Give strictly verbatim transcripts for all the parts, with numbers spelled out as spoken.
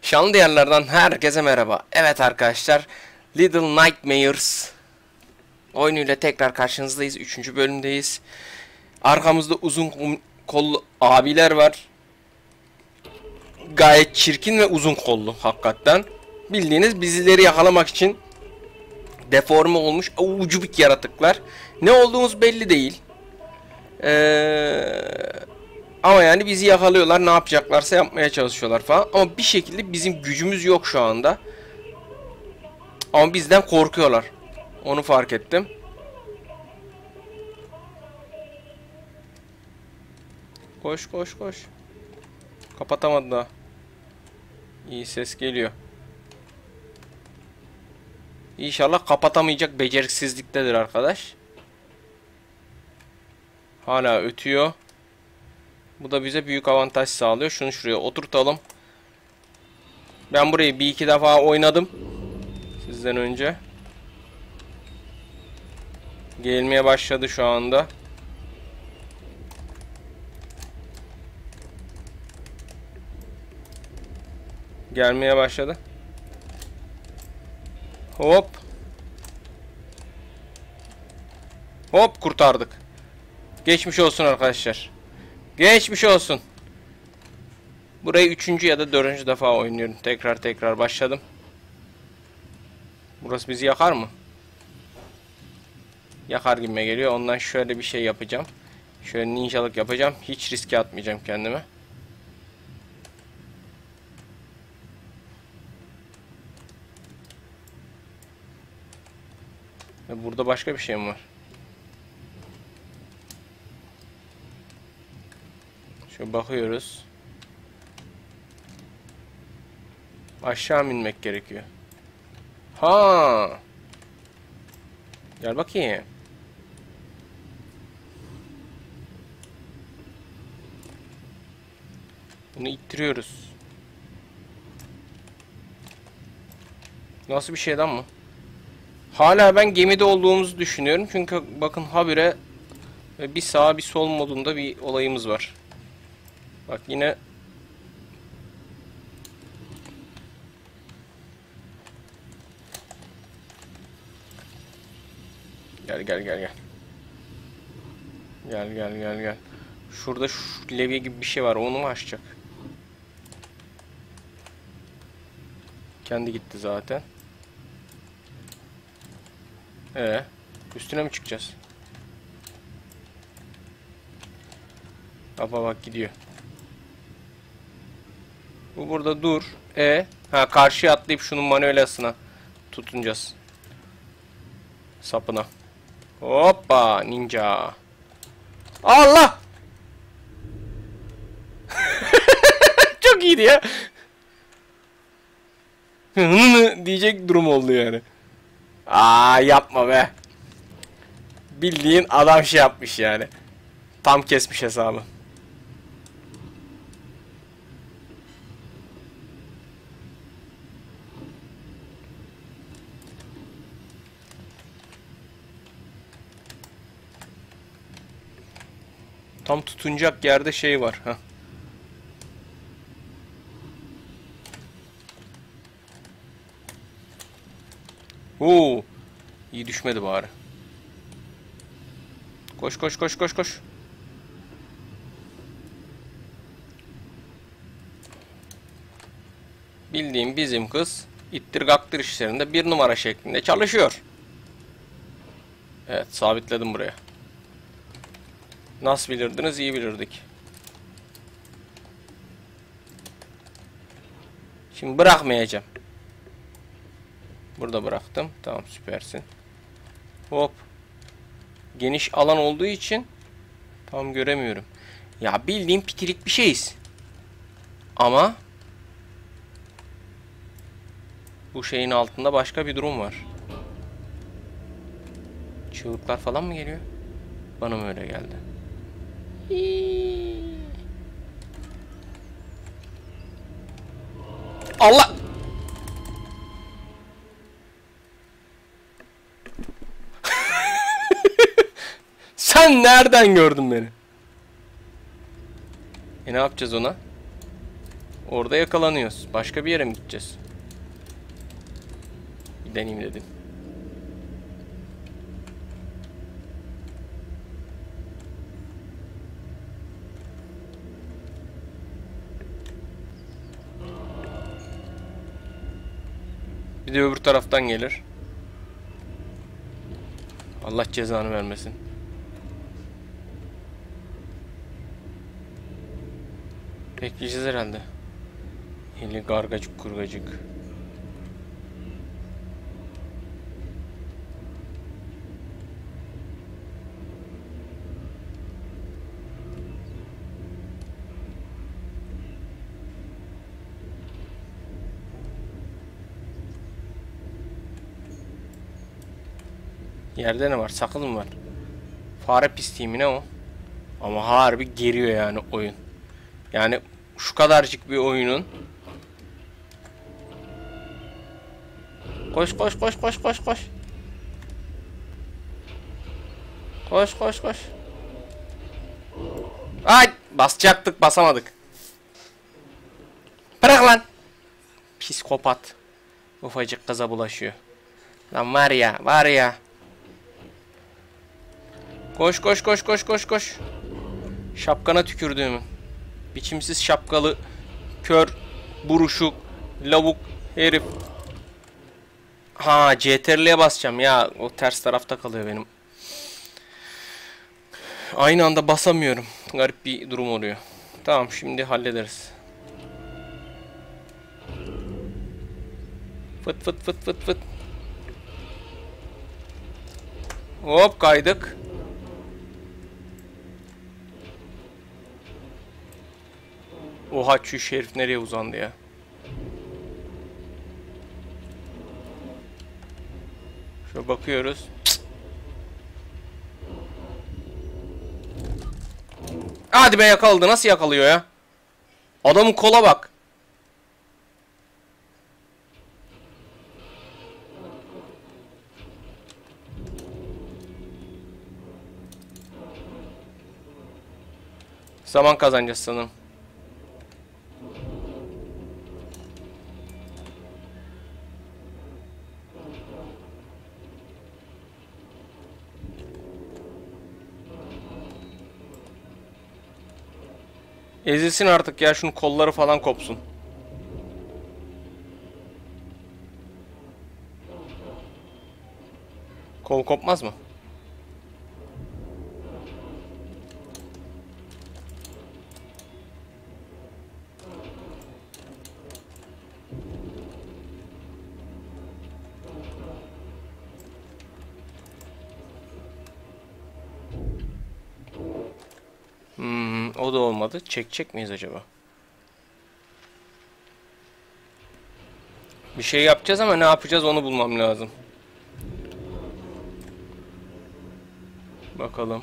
Şanlı diyarlardan herkese merhaba. Evet arkadaşlar, Little Nightmares oyunuyla tekrar karşınızdayız. Üçüncü bölümdeyiz. Arkamızda uzun kollu abiler var. Gayet çirkin ve uzun kollu hakikaten. Bildiğiniz bizleri yakalamak için deforme olmuş ucubik yaratıklar. Ne olduğumuz belli değil. Eee... Ama yani bizi yakalıyorlar, ne yapacaklarsa yapmaya çalışıyorlar falan. Ama bir şekilde bizim gücümüz yok şu anda. Ama bizden korkuyorlar. Onu fark ettim. Koş koş koş. Kapatamadı daha. İyi ses geliyor. İnşallah kapatamayacak beceriksizliktedir arkadaş. Hala ötüyor. Bu da bize büyük avantaj sağlıyor. Şunu şuraya oturtalım. Ben burayı bir iki defa oynadım sizden önce. Gelmeye başladı şu anda. Gelmeye başladı. Hop. Hop, kurtardık. Geçmiş olsun arkadaşlar. Geçmiş olsun. Burayı üçüncü ya da dördüncü defa oynuyorum. Tekrar tekrar başladım. Burası bizi yakar mı? Yakar gibime geliyor. Ondan şöyle bir şey yapacağım. Şöyle ninjalık yapacağım. Hiç riske atmayacağım kendime. Ve burada başka bir şey mi var? Şöyle bakıyoruz. Aşağı mı inmek gerekiyor? Ha. Gel bakayım. Bunu ittiriyoruz. Nasıl bir şeyden mi? Hala ben gemide olduğumuzu düşünüyorum. Çünkü bakın habire bir sağ bir sol modunda bir olayımız var. Bak yine Gel gel gel gel. Gel gel gel gel. Şurada şu levye gibi bir şey var. Onu mu açacak? Kendi gitti zaten. Ee, üstüne mi çıkacağız? Baba bak gidiyor. Bu burada dur. E, ha karşıya atlayıp şunun manuelasına tutunacağız. Sapına. Hoppa ninja. Allah! Çok iyiydi ya. diyecek durum oldu yani. Aa yapma be. Bildiğin adam şey yapmış yani. Tam kesmiş hesabı. Tam tutunacak yerde şey var. Heh. Oo, iyi düşmedi bari. Koş koş koş koş koş. Bildiğim bizim kız ittir gaktır işlerinde bir numara şeklinde çalışıyor. Evet, sabitledim buraya. Nasıl bilirdiniz? İyi bilirdik. Şimdi bırakmayacağım. Burada bıraktım. Tamam, süpersin. Hop. Geniş alan olduğu için tam göremiyorum. Ya bildiğim pitirik bir şeyiz. Ama bu şeyin altında başka bir durum var. Çığlıklar falan mı geliyor? Bana mı öyle geldi? Allah! Sen nereden gördün beni? E ne yapacağız ona? Orada yakalanıyoruz. Başka bir yere mi gideceğiz? Bir deneyim dedim. Bir de öbür taraftan gelir. Allah cezanı vermesin. Bekleyeceğiz herhalde. Eli gargacık kurgacık. Yerde ne var? Sakız mı var? Fare pisliği mi ne o? Ama harbi geriyor yani oyun. Yani şu kadarcık bir oyunun. Koş koş koş koş koş koş. Koş koş koş. Ay basacaktık basamadık. Bırak lan. Psikopat. Ufacık kıza bulaşıyor. Lan var ya var ya. Koş koş koş koş koş koş. Şapkana tükürdüğümü. Biçimsiz şapkalı, kör, buruşuk, lavuk herif. Ha, C T R L'ye basacağım ya. O ters tarafta kalıyor benim. Aynı anda basamıyorum. Garip bir durum oluyor. Tamam, şimdi hallederiz. Fıt fıt fıt fıt fıt. Hop kaydık. Oha şu herif nereye uzandı ya? Şöyle bakıyoruz. Cık. Hadi be yakaladı. Nasıl yakalıyor ya? Adamın kola bak. Zaman kazanacağız sanırım. Ezilsin artık ya, şunun kolları falan kopsun. Kol kopmaz mı? Hmm, o da olmadı. Çekecek miyiz acaba? Bir şey yapacağız ama ne yapacağız onu bulmam lazım. Bakalım.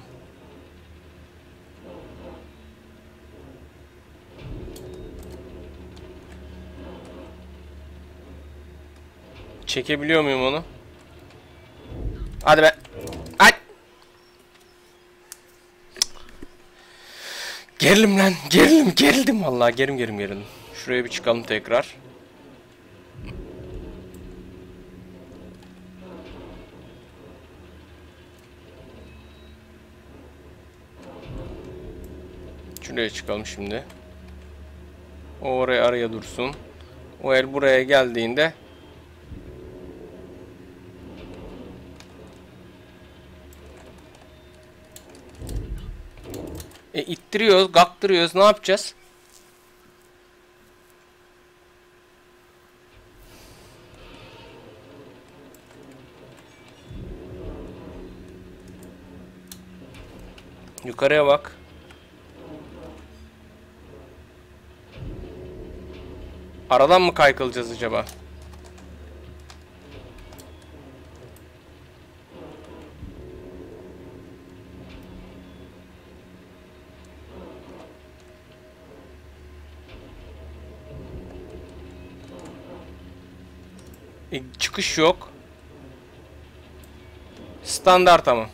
Çekebiliyor muyum onu? Hadi be. Ay. Gerilim lan. Gerilim. Gerildim vallahi. Gerim gerim gerildim. Şuraya bir çıkalım tekrar. Şuraya çıkalım şimdi. O oraya araya dursun. O el buraya geldiğinde E ittiriyoruz, kaktırıyoruz. Ne yapacağız? Yukarıya bak. Aradan mı kaykılacağız acaba? E, çıkış yok. Standart ama.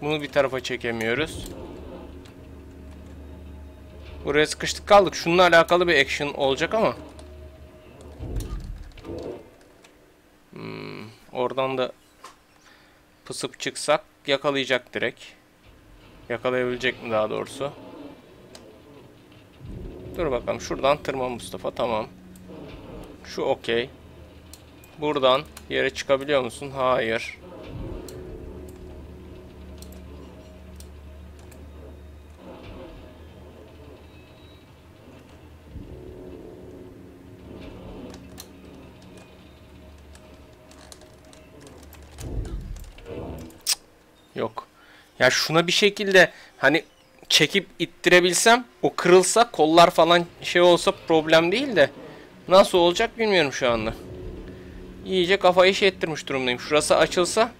Bunu bir tarafa çekemiyoruz. Buraya sıkıştık kaldık. Şununla alakalı bir action olacak ama. Hmm, oradan da pısıp çıksak yakalayacak direkt. Yakalayabilecek mi daha doğrusu? Dur bakalım. Şuradan tırman Mustafa. Tamam. Şu okey. Buradan yere çıkabiliyor musun? Hayır. Yok. Ya şuna bir şekilde hani çekip ittirebilsem, o kırılsa, kollar falan şey olsa problem değil de nasıl olacak bilmiyorum şu anda. İyice kafayı şey ettirmiş durumdayım. Şurası açılsa.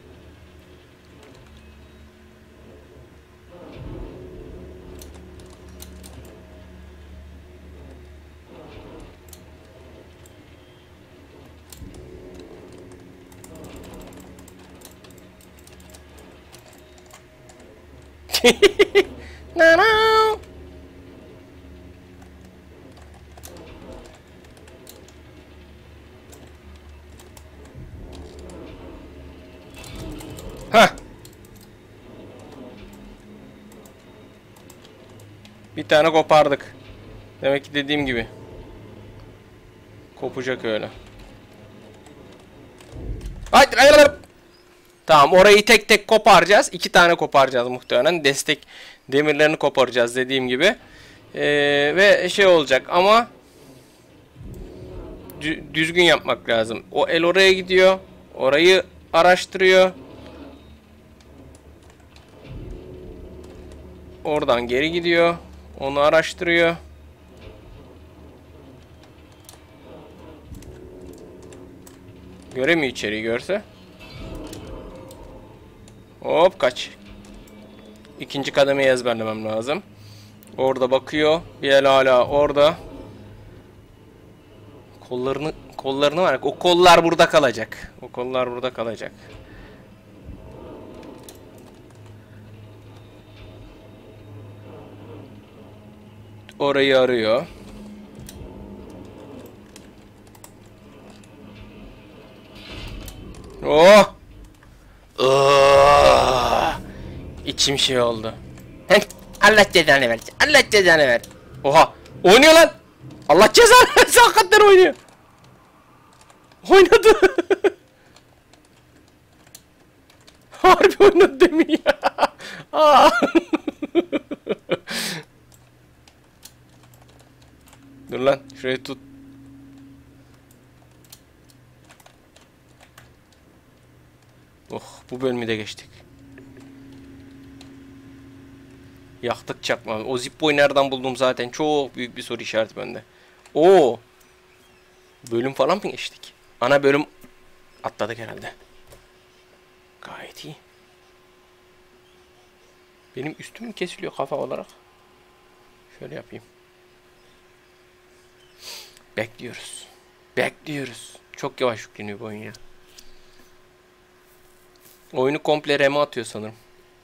Na na. Hah. Bir tane kopardık. Demek ki dediğim gibi. Kopacak öyle. Haydi. Tamam, orayı tek tek koparacağız. İki tane koparacağız muhtemelen. Destek demirlerini koparacağız dediğim gibi. Ee, ve şey olacak ama düzgün yapmak lazım. O el oraya gidiyor. Orayı araştırıyor. Oradan geri gidiyor. Onu araştırıyor. Göremiyor içeriği, görse. Hop kaç. İkinci kademeyi ezberlemem lazım. Orada bakıyor. Bir el hala orada. Kollarını kollarını var. O kollar burada kalacak. O kollar burada kalacak. Orayı arıyor. Oh! Oh! İçim şey oldu. Heh, Allah cezanı versin. Allah cezanı ver. Oha! Oynuyor lan! Allah cezanı versin, hakikaten oynuyor. Oynadı. Harbi oynadı değil mi ya? Aa. Dur lan, şurayı tut. Oh, bu bölümü de geçtik. Yaktık çakma. O Zippo'yu nereden buldum zaten? Çok büyük bir soru işareti bende. Oo. Bölüm falan mı geçtik? Ana bölüm atladık herhalde. Gayet iyi. Benim üstüm mü kesiliyor kafa olarak? Şöyle yapayım. Bekliyoruz. Bekliyoruz. Çok yavaş yükleniyor bu oyun ya. Oyunu komple R A M'e atıyor sanırım.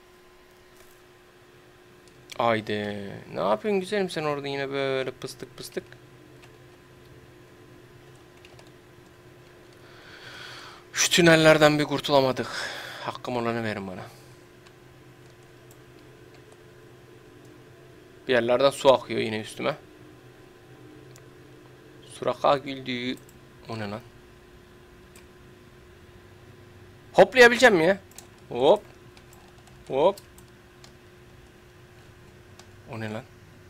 Haydi. Ne yapıyorsun güzelim sen orada yine böyle pıstık pıstık. Şu tünellerden bir kurtulamadık. Hakkım olanı verin bana. Bir yerlerden su akıyor yine üstüme. Suraka güldüğü. O ne lan? Hoplayabileceğim mi ya? Hop. Hop. O ne lan?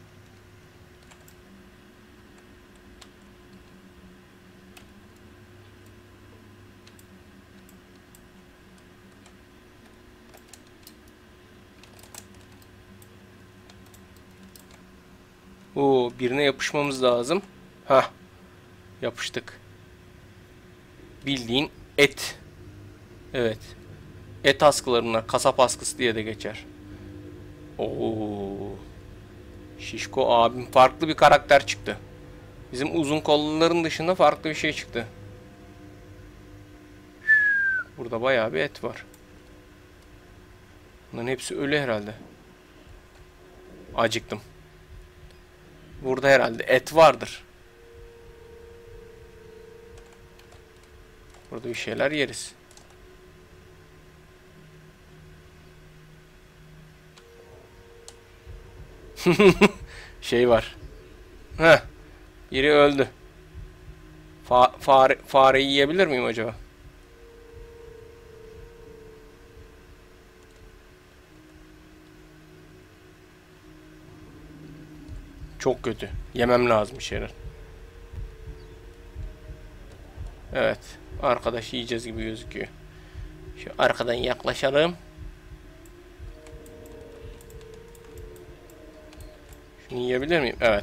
Oo, birine yapışmamız lazım. Hah. Yapıştık. Bildiğin et. Evet. Et askılarından kasap askısı diye de geçer. Oo. Şişko abim farklı bir karakter çıktı. Bizim uzun kolluların dışında farklı bir şey çıktı. Burada bayağı bir et var. Bunların hepsi ölü herhalde. Acıktım. Burada herhalde et vardır. Burada bir şeyler yeriz. Şey var. Heh. Biri öldü. Fa fare fareyi yiyebilir miyim acaba? Çok kötü. Yemem lazım bir şeyler. Evet. Arkadaş yiyeceğiz gibi gözüküyor. Şu arkadan yaklaşalım. Şunu yiyebilir miyim? Evet.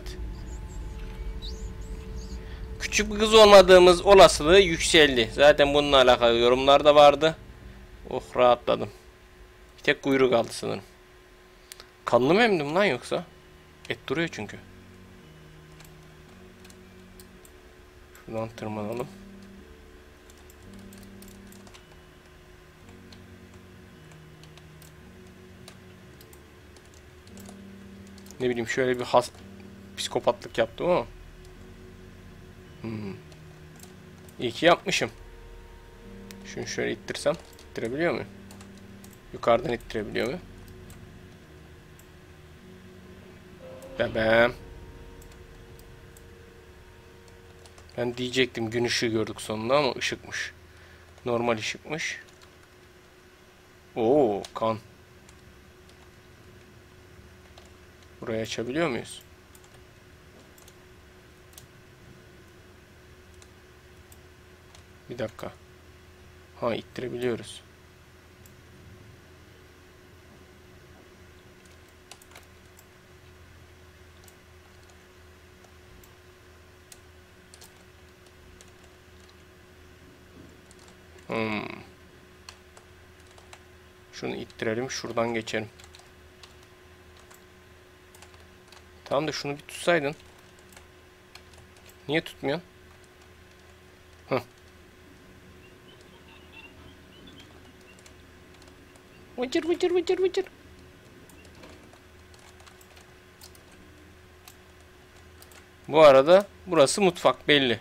Küçük bir kız olmadığımız olasılığı yükseldi. Zaten bununla alakalı yorumlar da vardı. Oh, rahatladım. Bir tek kuyruk kaldı sanırım. Kanlı mı emdim lan yoksa? Et duruyor çünkü. Şuradan tırmanalım. Ne bileyim, şöyle bir has psikopatlık yaptım ama. Hmm. İyi ki yapmışım. Şunu şöyle ittirsem, ittirebiliyor muyum? Yukarıdan ittirebiliyor muyum? Bebem. Ben diyecektim gün ışığı gördük sonunda ama ışıkmış. Normal ışıkmış. Oo, kan. Burayı açabiliyor muyuz? Bir dakika. Ha, ittirebiliyoruz. Hmm. Şunu ittirelim, şuradan geçelim. Tamam da şunu bir tutsaydın. Niye tutmuyorsun? Hıh. Vıcır vıcır vıcır vıcır. Bu arada burası mutfak belli.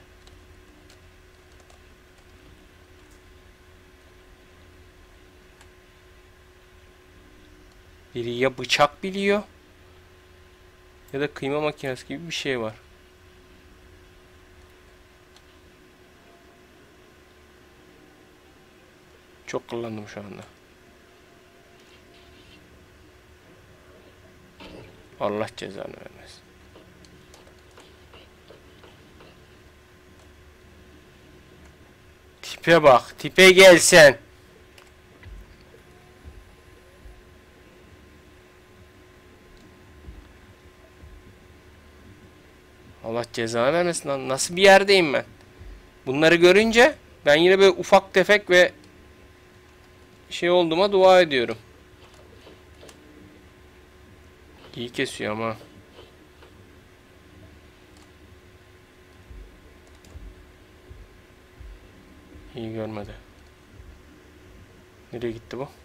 Biri ya bıçak biliyor ya da kıyma makinesi gibi bir şey var. Çok kullandım şu anda. Allah cezanı vermesin. Tipe bak. Tipe gelsen. Allah cezanı vermesin lan. Nasıl bir yerdeyim ben? Bunları görünce ben yine böyle ufak tefek ve şey olduğuma dua ediyorum. İyi kesiyor ama. İyi görmedi. Nereye gitti bu?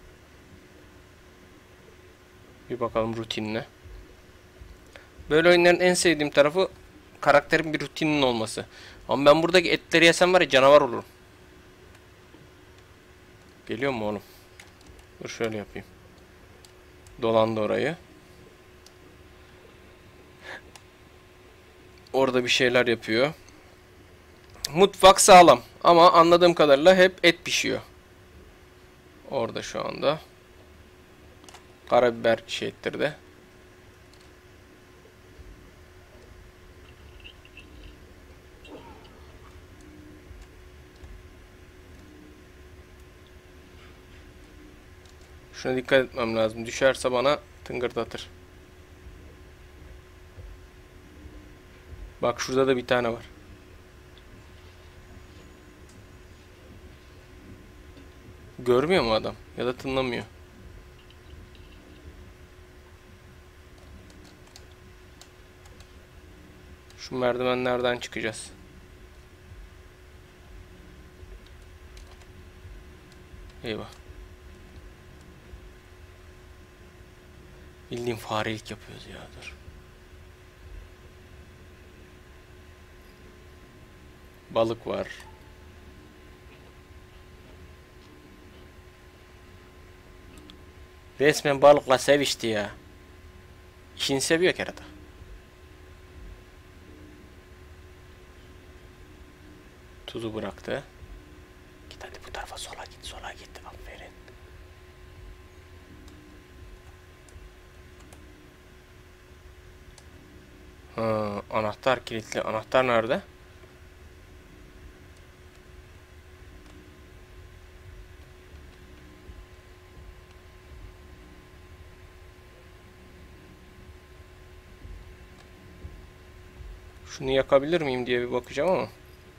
Bir bakalım rutinine. Böyle oyunların en sevdiğim tarafı karakterin bir rutininin olması. Ama ben buradaki etleri yesem var ya, canavar olurum. Geliyor mu oğlum? Dur şöyle yapayım. Dolandı orayı. Orada bir şeyler yapıyor. Mutfak sağlam. Ama anladığım kadarıyla hep et pişiyor. Orada şu anda. Karabiber şey ettirdi. Şuna dikkat etmem lazım. Düşerse bana tıngırdatır. Bak şurada da bir tane var. Görmüyor mu adam? Ya da tınlamıyor. Şu merdivenlerden çıkacağız. Eyvah. Bildiğin farelik yapıyoruz ya, dur. Balık var. Resmen balıkla sevişti ya. İşini seviyor kerata. Tuzu bıraktı. Git hadi bu tarafa, sola git, sola git. Aferin. Ha, anahtar kilitli. Anahtar nerede? Şunu yakabilir miyim diye bir bakacağım ama.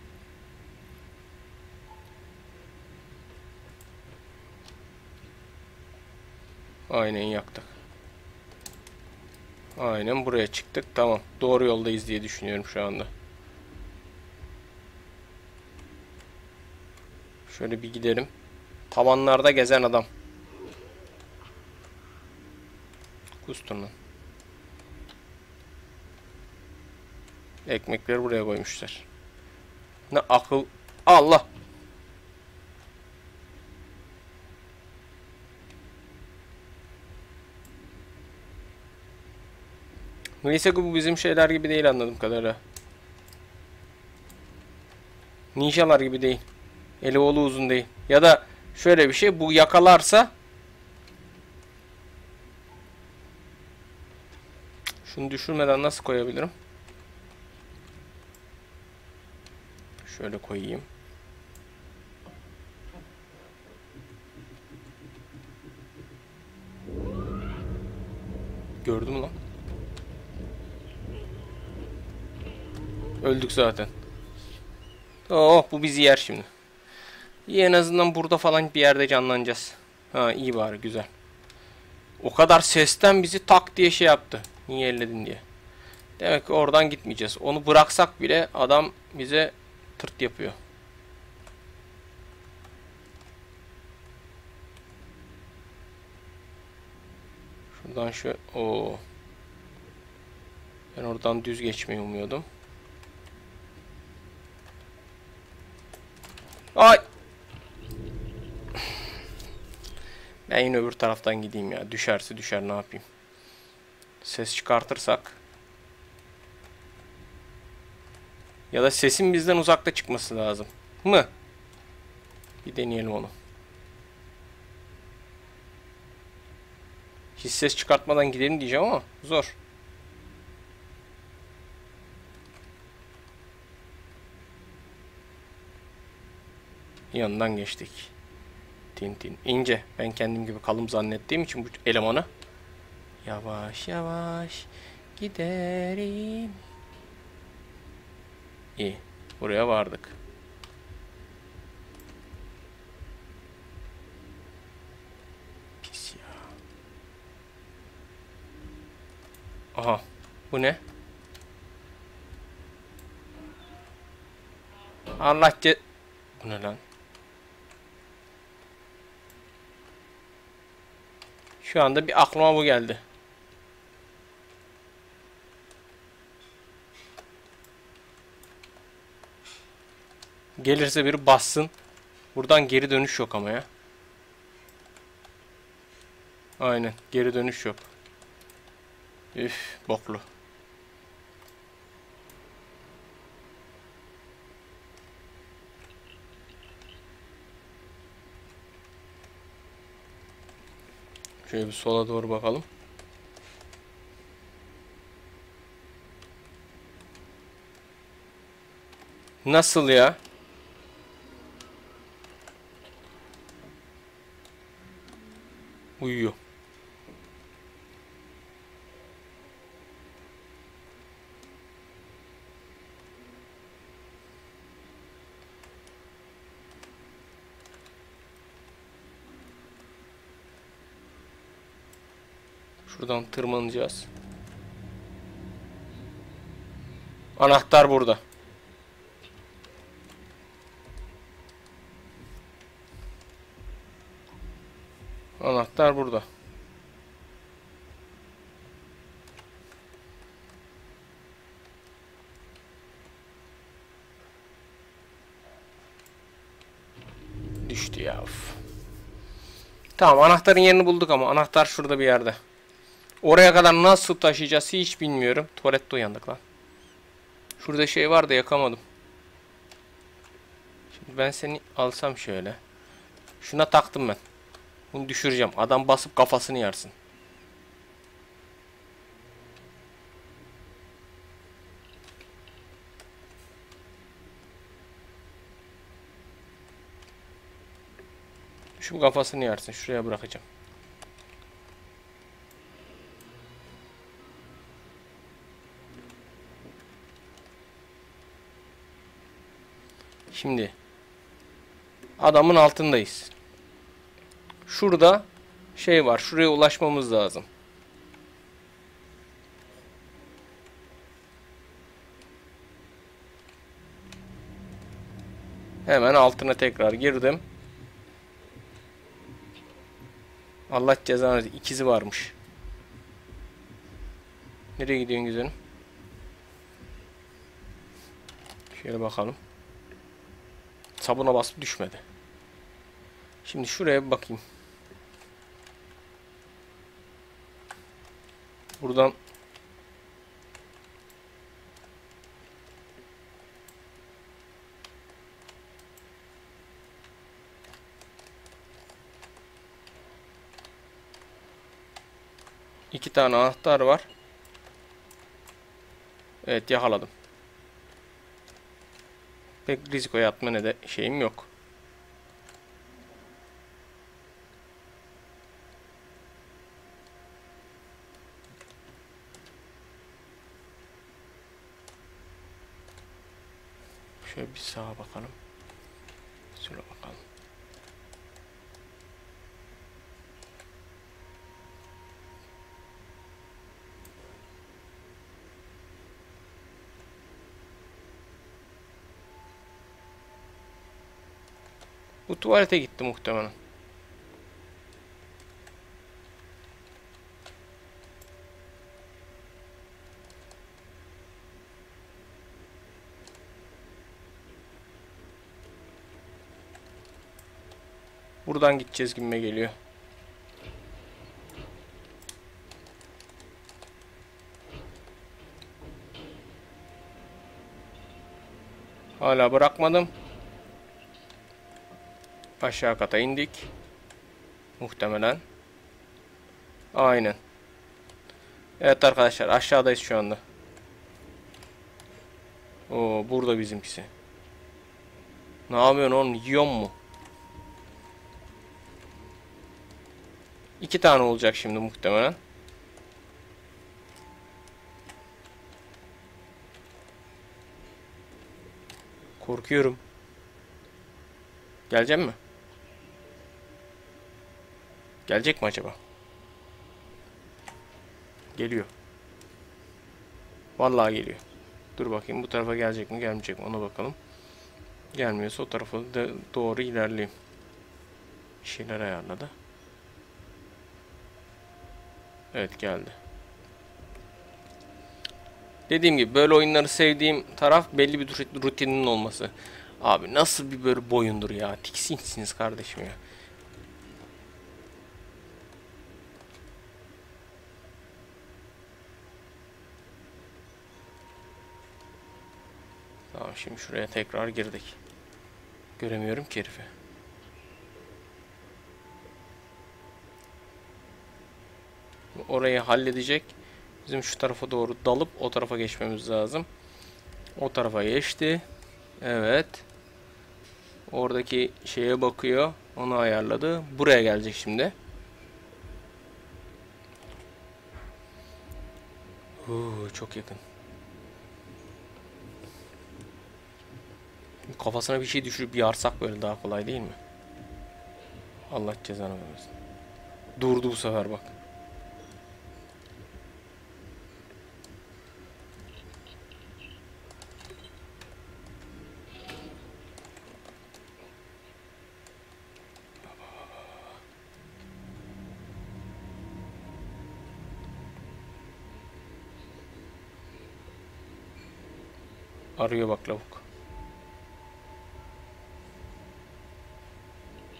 Aynen yaktık. Aynen buraya çıktık. Tamam. Doğru yoldayız diye düşünüyorum şu anda. Şöyle bir gidelim. Tavanlarda gezen adam. Kustun lan. Ekmekleri buraya koymuşlar. Ne akıl. Allah. Neyse bu bizim şeyler gibi değil anladığım kadarıyla. Ninjalar gibi değil. Eli oğlu uzun değil. Ya da şöyle bir şey, bu yakalarsa şunu düşürmeden nasıl koyabilirim? Şöyle koyayım. Gördüm lan. Öldük zaten. Oh, bu bizi yer şimdi. İyi, en azından burada falan bir yerde canlanacağız. Ha, iyi bari, güzel. O kadar sesten bizi tak diye şey yaptı. Niye elledin diye. Demek ki oradan gitmeyeceğiz. Onu bıraksak bile adam bize tırt yapıyor. Şuradan şu... Oo. Ben oradan düz geçmeyi umuyordum. Ay! Ben yine öbür taraftan gideyim ya. Düşerse düşer, ne yapayım. Ses çıkartırsak. Ya da sesin bizden uzakta çıkması lazım. Mı? Bir deneyelim onu. Hiç ses çıkartmadan gidelim diyeceğim ama zor. Yanından geçtik. Tintin. İnce. Ben kendim gibi kalın zannettiğim için bu elemanı. Yavaş yavaş giderim. İyi. Buraya vardık. Pis ya. Aha. Bu ne? Allah ce... Bu ne lan? Şu anda bir aklıma bu geldi. Gelirse biri bassın. Buradan geri dönüş yok ama ya. Aynen. Geri dönüş yok. Üf, boklu. Şöyle bir sola doğru bakalım. Nasıl ya? Uyuyor. Şuradan tırmanacağız. Anahtar burada. Anahtar burada. düştü ya. Uf. Tamam, anahtarın yerini bulduk ama anahtar şurada bir yerde. Oraya kadar nasıl taşıyacağız hiç bilmiyorum. Tuvalette uyandık lan. Şurada şey var da yakamadım. Şimdi ben seni alsam şöyle. Şuna taktım ben. Bunu düşüreceğim. Adam basıp kafasını yarsın. Şu kafasını yarsın. Şuraya bırakacağım. Şimdi adamın altındayız. Şurada şey var. Şuraya ulaşmamız lazım. Hemen altına tekrar girdim. Allah cezanı versin. İkizi varmış. Nereye gidiyorsun güzelim? Şöyle bakalım. Sabuna basıp düşmedi. Şimdi şuraya bir bakayım. Buradan iki tane anahtar var. Evet, yakaladım. Pek riskoya atma ne de şeyim yok. Şöyle bir sağa bakalım. Şöyle bakalım. Bu tuvalete gitti muhtemelen. Buradan gideceğiz gibime geliyor. Hala bırakmadım. Aşağı kata indik. Muhtemelen. Aynen. Evet arkadaşlar, aşağıdayız şu anda. Oo, burada bizimkisi. Ne yapıyorsun oğlum? Yiyor mu? İki tane olacak şimdi muhtemelen. Korkuyorum. Gelecek mi? Gelecek mi acaba? Geliyor. Vallahi geliyor. Dur bakayım, bu tarafa gelecek mi gelmeyecek mi ona bakalım. Gelmiyorsa o tarafa da doğru ilerleyeyim. Bir şeyler ayarladı. Evet, geldi. Dediğim gibi böyle oyunları sevdiğim taraf belli bir rutinin olması. Abi nasıl bir böyle boyundur ya. Tiksinçsiniz kardeşim ya. Tamam, şimdi şuraya tekrar girdik. Göremiyorum ki herifi. Orayı halledecek. Bizim şu tarafa doğru dalıp o tarafa geçmemiz lazım. O tarafa geçti. Evet. Oradaki şeye bakıyor. Onu ayarladı. Buraya gelecek şimdi. Uuu, çok yakın. Kafasına bir şey düşürüp yarsak böyle daha kolay değil mi? Allah cezanı vermesin. Durdu bu sefer bak. Arıyor bak lavuk.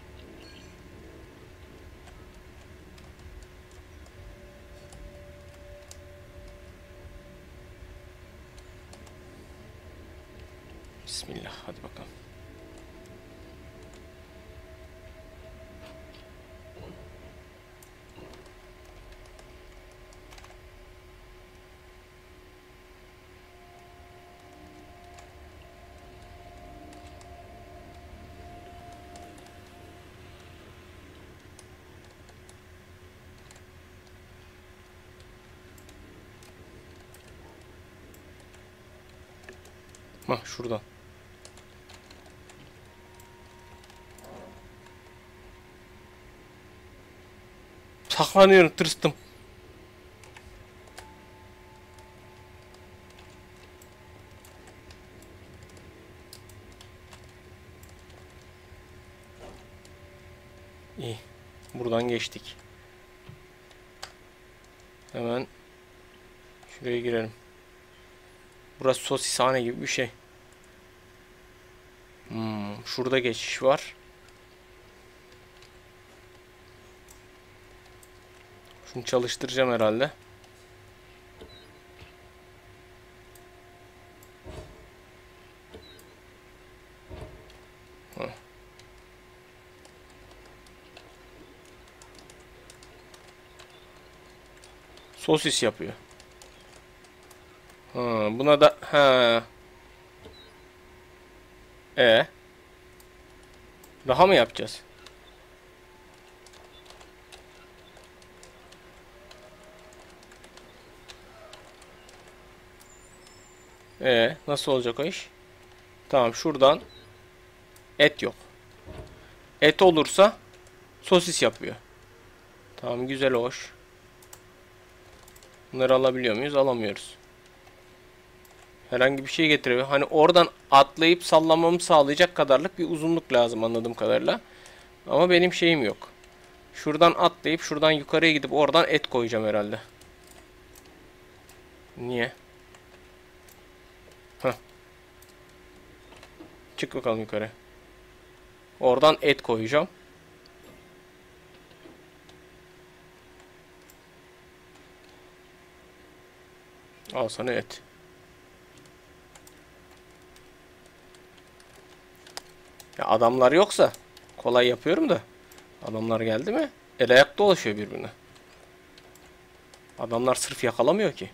Bismillah. Hadi bakalım. Hah, şuradan. Saklanıyorum, tırstım. İyi. Buradan geçtik. Hemen şuraya girelim. Burası sosishane gibi bir şey. Hmm, şurada geçiş var. Şunu çalıştıracağım herhalde. Heh. Sosis yapıyor. Ha, buna da ha. E. Daha mı yapacağız? E, nasıl olacak o iş? Tamam, şuradan et yok. Et olursa sosis yapıyor. Tamam, güzel, hoş. Bunları alabiliyor muyuz? Alamıyoruz. Herhangi bir şey getiriyor. Hani oradan atlayıp sallamamı sağlayacak kadarlık bir uzunluk lazım anladığım kadarıyla. Ama benim şeyim yok. Şuradan atlayıp şuradan yukarıya gidip oradan et koyacağım herhalde. Niye? Heh. Çık bakalım yukarı. Oradan et koyacağım. Al sana et. Ya adamlar yoksa kolay yapıyorum da. Adamlar geldi mi el ayak dolaşıyor birbirine. Adamlar sırf yakalamıyor ki.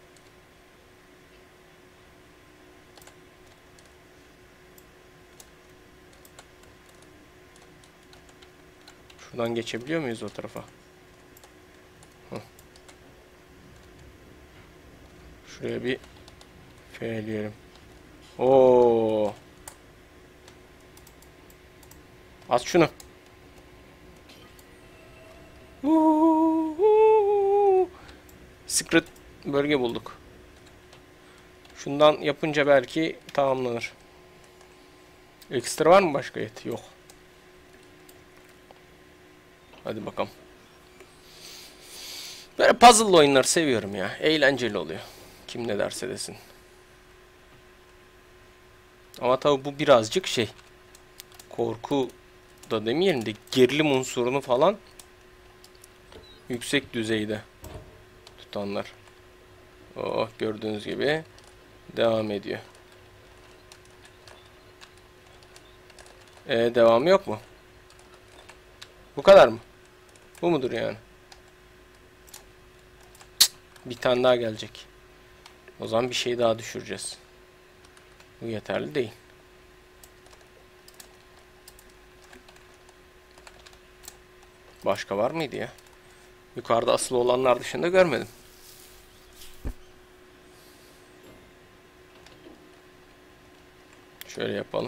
Şuradan geçebiliyor muyuz o tarafa? Hı. Şuraya bir feyleyelim. Oo. At şunu. Uuu. Secret bölge bulduk. Şundan yapınca belki tamamlanır. Ekstra var mı başka et? Yok. Hadi bakalım. Böyle puzzle oyunları seviyorum ya. Eğlenceli oluyor. Kim ne derse desin. Ama tabi bu birazcık şey. Korku da demeyelim de gerilim unsurunu falan yüksek düzeyde tutanlar. Oh, gördüğünüz gibi devam ediyor. Ee, devamı yok mu? Bu kadar mı? Bu mudur yani? Cık, bir tane daha gelecek. O zaman bir şey daha düşüreceğiz. Bu yeterli değil. Başka var mıydı ya? Yukarıda asılı olanlar dışında görmedim. Şöyle yapalım.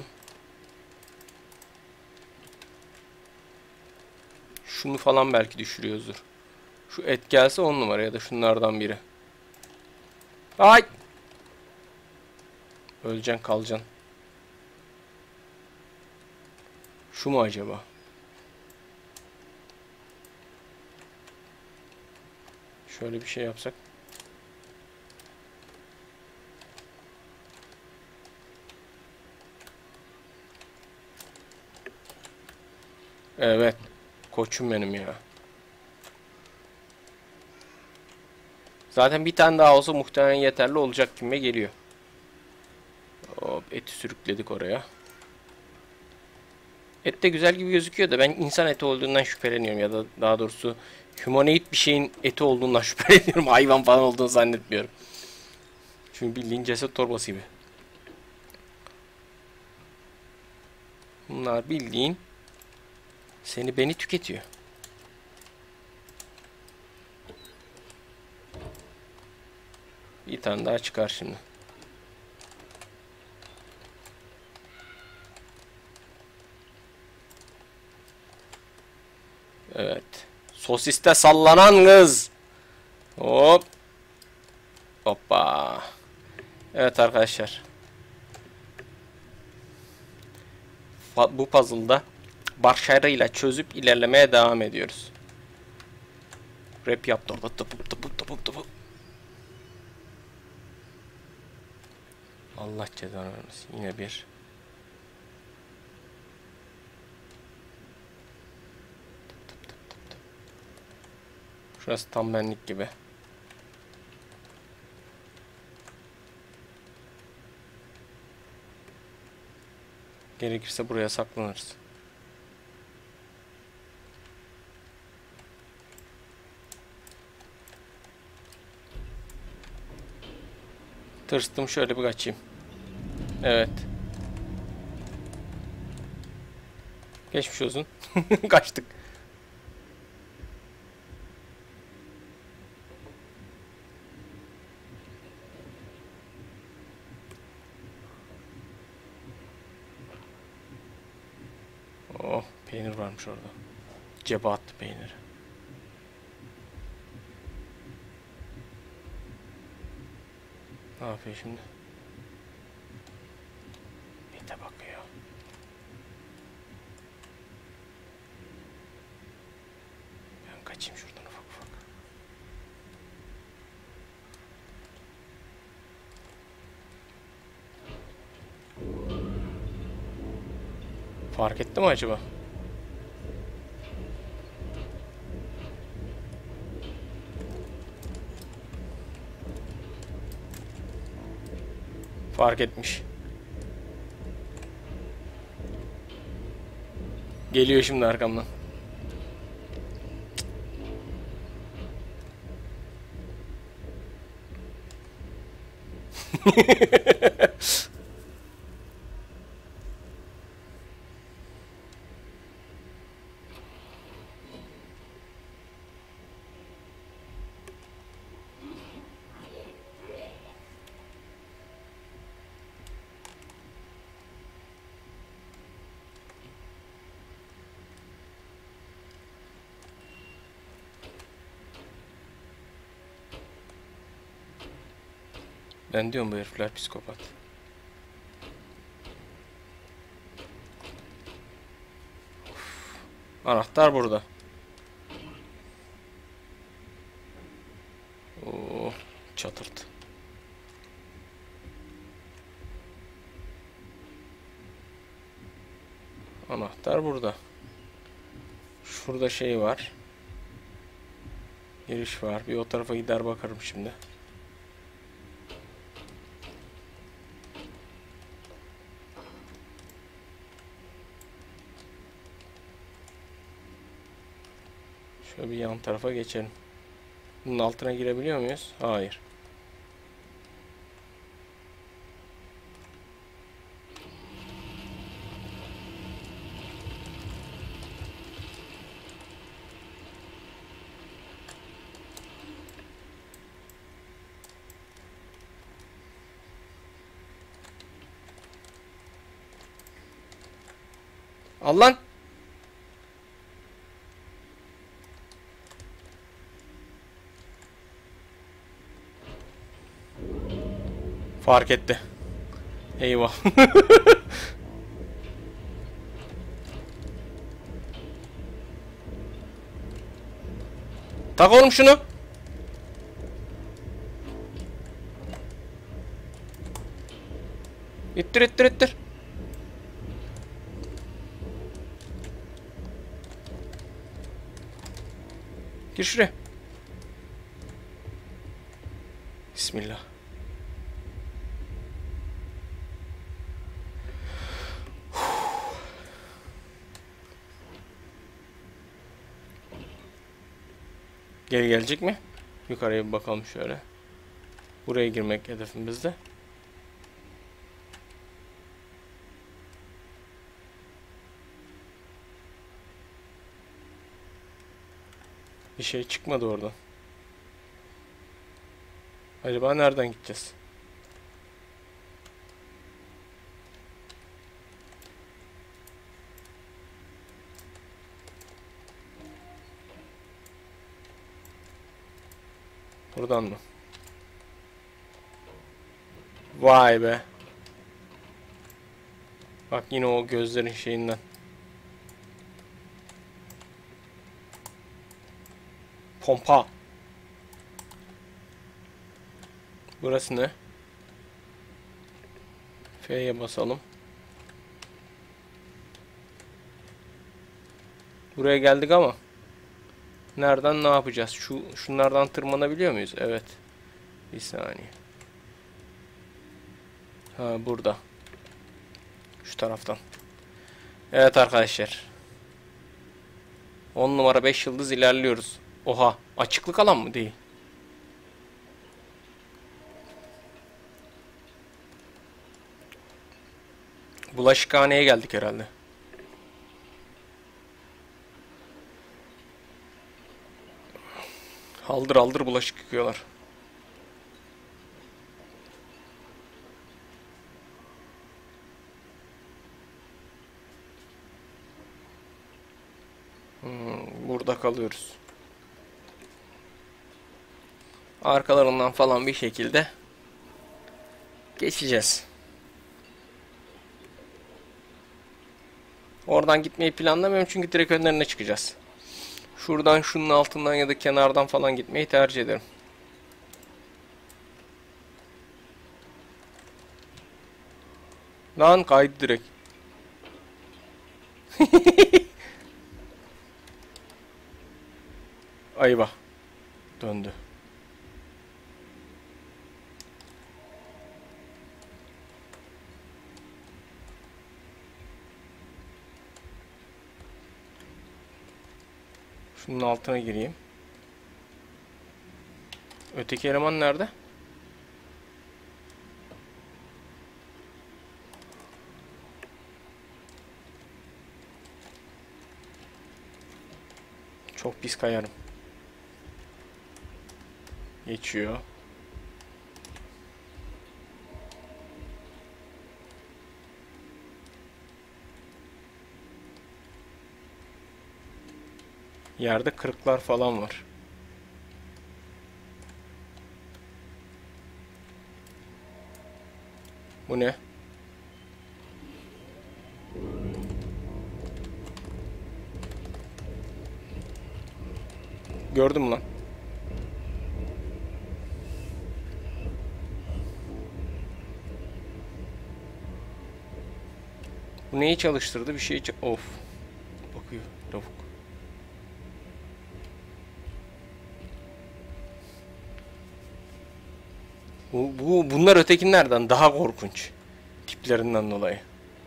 Şunu falan belki düşürüyoruzdur. Şu et gelse on numara ya da şunlardan biri. Ay! Öleceksin, kalacaksın. Şu mu acaba? Şöyle bir şey yapsak. Evet. Koçum benim ya. Zaten bir tane daha olsa muhtemelen yeterli olacak gibi geliyor. Hop, eti sürükledik oraya. Et de güzel gibi gözüküyor da ben insan eti olduğundan şüpheleniyorum ya da daha doğrusu humanoid bir şeyin eti olduğundan şüpheleniyorum. Hayvan falan olduğunu zannetmiyorum. Çünkü bildiğin ceset torbası gibi. Bunlar bildiğin seni beni tüketiyor. Bir tane daha çıkar şimdi. Evet. Sosiste sallanan kız. Hop. Hoppa. Evet arkadaşlar. Bu puzzle'da başarıyla çözüp ilerlemeye devam ediyoruz. Rap yaptı orada. Tıpıp tıpıp tıpıp tıpıp. Allah cezanı vermesin. Yine bir. Şurası tam benlik gibi. Gerekirse buraya saklanırız. Tırstım, şöyle bir kaçayım. Evet. Geçmiş olsun. Kaçtık. Oh, peynir varmış orada. Cebe attı peyniri. Ne yapıyor şimdi? Ete bakıyor. Ben kaçayım şuradan ufak ufak. Fark etti mi acaba? Fark etmiş. Geliyor şimdi arkamdan. Ben diyorum bu herifler psikopat. Uf. Anahtar burada. Oo, çatırt. Anahtar burada. Şurada şey var. Giriş var. Bir o tarafa gider bakarım şimdi. Şöyle bir yan tarafa geçelim. Bunun altına girebiliyor muyuz? Hayır. Al lan. Fark etti. Eyvah. Tak oğlum şunu. İttir ittir ittir. Gir şuraya. Bismillah. Geri gelecek mi? Yukarıya bir bakalım şöyle. Buraya girmek hedefimizde. Bir şey çıkmadı oradan. Acaba nereden gideceğiz? Buradan mı? Vay be. Bak yine o gözlerin şeyinden. Pompa. Burası ne? F'ye basalım. Buraya geldik ama nereden ne yapacağız? Şu şunlardan tırmanabiliyor muyuz? Evet. Bir saniye. Ha burada. Şu taraftan. Evet arkadaşlar. on numara beş yıldız ilerliyoruz. Oha, açıklık alan mı? Değil. Bulaşıkhaneye geldik herhalde. Haldır haldır bulaşık yıkıyorlar. Hmm, burada kalıyoruz. Arkalarından falan bir şekilde geçeceğiz. Oradan gitmeyi planlamıyorum çünkü direkt önlerine çıkacağız. Şuradan şunun altından ya da kenardan falan gitmeyi tercih ederim. Lan kaydı direkt. Ayva. Döndü. Şunun altına gireyim. Öteki eleman nerede? Çok pis kayarım. Geçiyor. Yerde kırıklar falan var. Bu ne? Gördüm lan. Bu neyi çalıştırdı? Bir şey... Of. Bakıyor. Lavuk. Bu, bu, bunlar ötekilerden daha korkunç. Tiplerinden dolayı.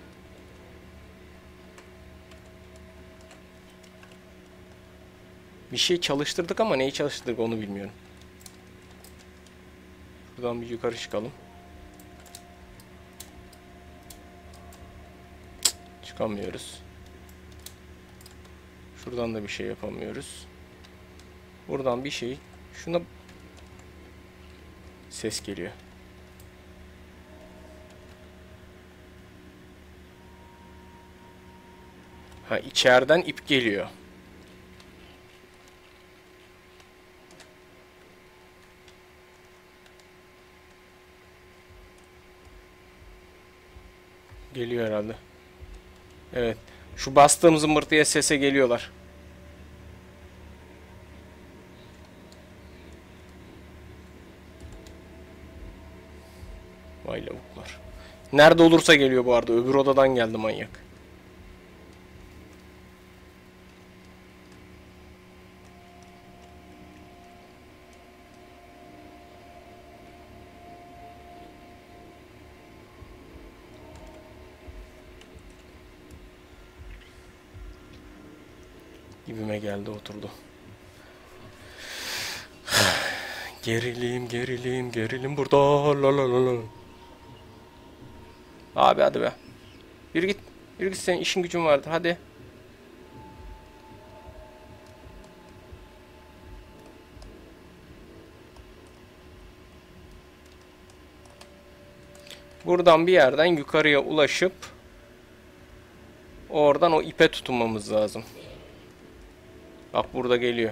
Bir şey çalıştırdık ama neyi çalıştırdık onu bilmiyorum. Şuradan bir yukarı çıkalım. Cık, çıkamıyoruz. Şuradan da bir şey yapamıyoruz. Buradan bir şey. Şuna ses geliyor. Ha, içeriden ip geliyor. Geliyor herhalde. Evet. Şu bastığım zımbırtıya sese geliyorlar. Vay lavuklar. Nerede olursa geliyor bu arada. Öbür odadan geldi manyak. Dibime geldi oturdu. Gerilim gerilim gerilim burada. La la la la. Abi hadi be. Yürü git. Yürü git, senin işin gücün vardır hadi. Buradan bir yerden yukarıya ulaşıp oradan o ipe tutunmamız lazım. Bak burada geliyor.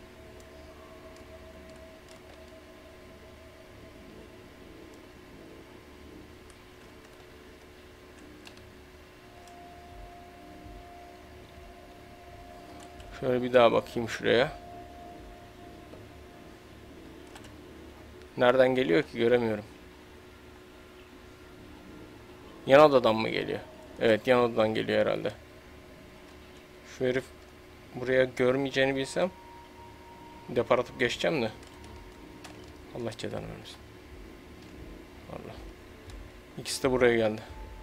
Şöyle bir daha bakayım şuraya. Nereden geliyor ki göremiyorum. Yan odadan mı geliyor? Evet, yan odadan geliyor herhalde. Şu herif buraya görmeyeceğini bilsem depar atıp geçeceğim de. Allah cezanı vermesin. Allah. İkisi de buraya geldi.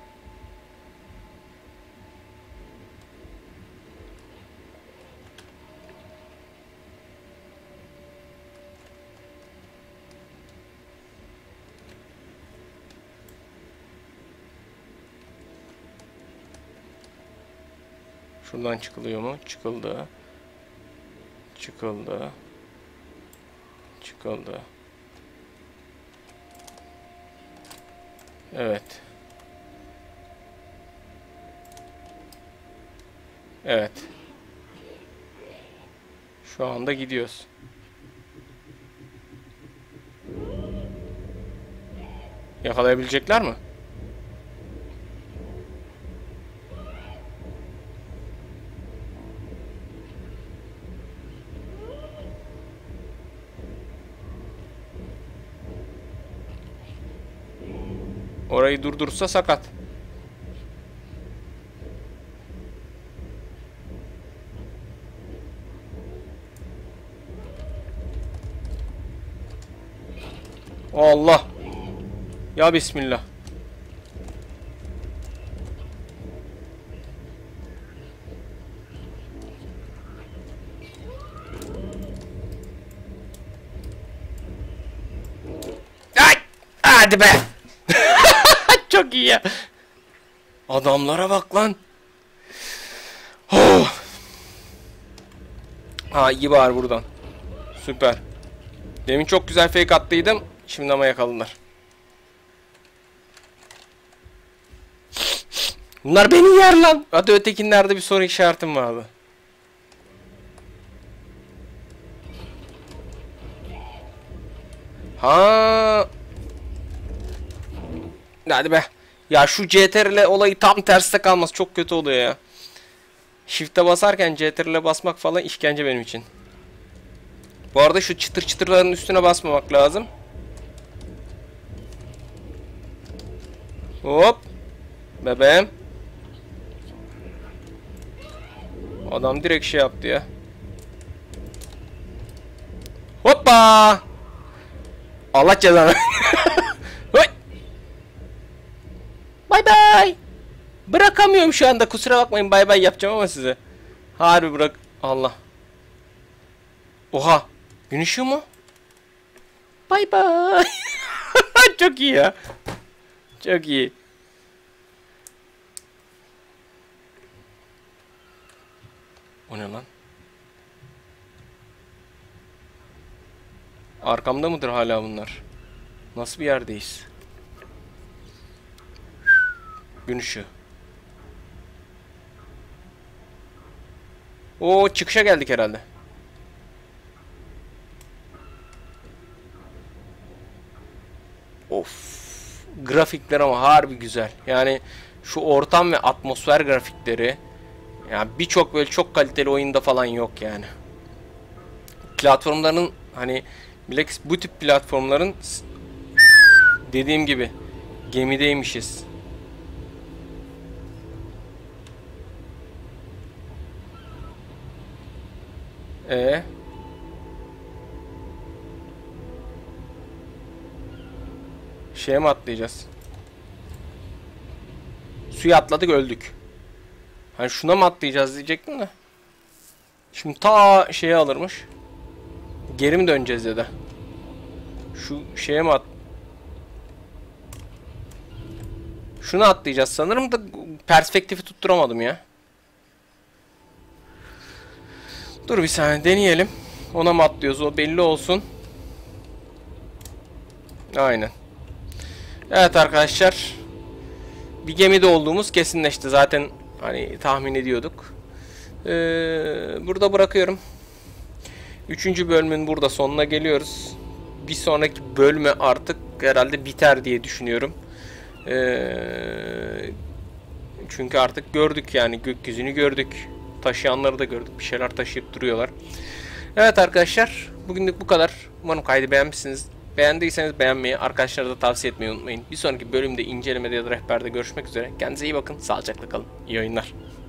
Şuradan çıkılıyor mu? Çıkıldı. Çıkıldı. Çıkıldı. Evet. Evet. Şu anda gidiyoruz. Yakalayabilecekler mi? Orayı durdursa sakat. Allah. Ya bismillah. Ay! Hadi be. Çok iyi ya. Adamlara bak lan. Oh. Ha iyi bari buradan. Süper. Demin çok güzel fake attıydım. Şimdi ama yakaladılar. Bunlar beni yer lan. Hadi ötekinlerde bir soru işaretim vardı. Ha. Hadi be. Ya şu C T R L olayı tam terste kalması çok kötü oluyor ya. Shift'e basarken C T R L'e basmak falan işkence benim için. Bu arada şu çıtır çıtırların üstüne basmamak lazım. Hop. Bebeğim. Adam direkt şey yaptı ya. Hoppa. Allah cezanı. Bay bay. Bırakamıyorum şu anda, kusura bakmayın, bay bay yapacağım ama size. Harbi bırak. Allah. Oha. Gün ışığı mu? Bay bay. Çok iyi ya. Çok iyi. O ne lan? Arkamda mıdır hala bunlar? Nasıl bir yerdeyiz? Gün ışığı. Oo, çıkışa geldik herhalde. Of. Grafikler ama harbi güzel. Yani şu ortam ve atmosfer grafikleri. Yani birçok böyle çok kaliteli oyunda falan yok yani. Platformların hani bilakis bu tip platformların dediğim gibi gemideymişiz. Ee? Şeye mi atlayacağız? Suya atladık, öldük. Hani şuna mı atlayacağız diyecektim de. Şimdi ta şeye alırmış. Geri mi döneceğiz ya da? Şu şeye mi at? Şunu atlayacağız sanırım da perspektifi tutturamadım ya. Dur bir saniye deneyelim. Ona mı atlıyoruz? O belli olsun. Aynen. Evet arkadaşlar. Bir gemide olduğumuz kesinleşti. Zaten hani tahmin ediyorduk. Ee, burada bırakıyorum. Üçüncü bölümün burada sonuna geliyoruz. Bir sonraki bölümü artık herhalde biter diye düşünüyorum. Ee, çünkü artık gördük yani gökyüzünü gördük. Taşıyanları da gördük. Bir şeyler taşıyıp duruyorlar. Evet arkadaşlar. Bugünlük bu kadar. Umarım kaydı beğenmişsiniz. Beğendiyseniz beğenmeyi, arkadaşlara da tavsiye etmeyi unutmayın. Bir sonraki bölümde incelemede ya da rehberde görüşmek üzere. Kendinize iyi bakın. Sağlıcakla kalın. İyi oyunlar.